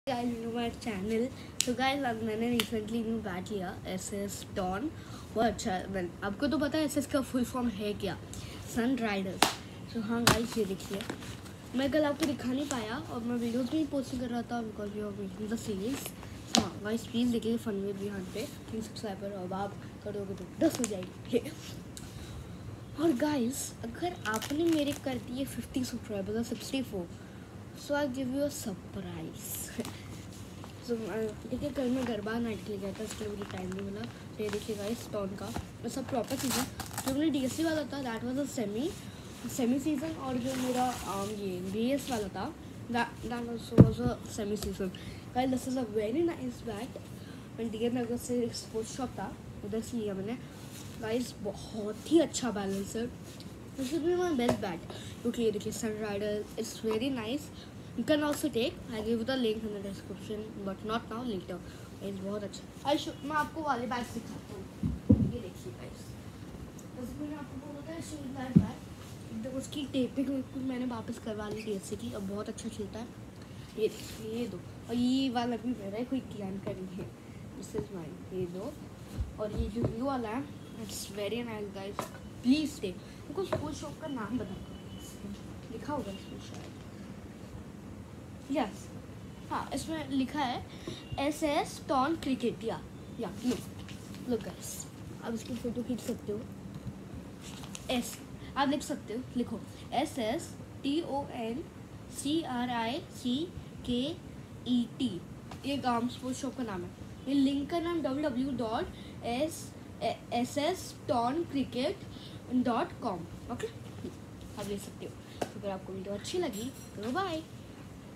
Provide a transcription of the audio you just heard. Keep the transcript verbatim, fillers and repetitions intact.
guys to my channel. So guys अब मैंने recently new bat लिया एस एस डॉन। बहुत अच्छा है। well, आपको तो पता है एस एस का फुल फॉर्म है क्या, सन राइडर्स। तो हाँ गाइस ये देखिए, मैं कल आपको दिखा नहीं पाया और मैं वीडियोस भी पोस्ट कर रहा था because you are making the series. हाँ गाइस प्लीज़ देखिए फन विद यहाँ पे तीन सब्सक्राइबर और आप करोगे तो दस हो जाएगी। और गाइस अगर आपने मेरे कर दिए फिफ्टी सब्सक्राइबर और sixty four so I give you a surprise. So देखिए कल मैं गरबा नाइट के लिए गया था, इसके लिए मुझे टाइम नहीं मिला। ये देखिए गाइस टॉन का मैं सब प्रॉपर सीजन जो मैंने डी एस सी वाला था that was a semi semi season, और जो मेरा um, ये बी एस वाला था that also was a semi season. Guys this is a very nice bat. मैं डी एन नगर से स्पोर्ट्स शॉप था उधर से लिया मैंने। गाइस बहुत ही अच्छा बैलेंस है, this will be my best bat क्योंकि ये देखिए sun rider it's very nice. You can also take, I give the link in the description but not now later. Guys बहुत अच्छा। आई शो मैं आपको वाले बैट्स दिखाता हूँ। ये देखिए गाइस, जैसे मैंने आपको बोला था शूज बैट बैट, तो उसकी टेपिंग मैंने वापस करवा ली डी एस सी की, अब बहुत अच्छा चलता है। ये देखिए ये दो, और ये वाला भी मेरा है, कोई क्लैन करी है, दिस इज माइन। ये दो और ये जो व्यू वाला है it's very nice guys, please take. देखो स्कूल शॉप का नाम बताओ, लिखा होगा इसमें शायद, यस हाँ इसमें लिखा है एस एस टॉन क्रिकेटिया। या लुक लुक गाइस, आप इसकी फोटो खींच सकते हो। एस आप लिख सकते हो, लिखो S S T O N C R I C K E T, ये गाम स्पोर्ट्स शॉप का नाम है। ये लिंक का नाम W W dot S S S ton cricket dot com. Okay आप ले सकते हो। अगर आपको वीडियो अच्छी लगी तो बाय।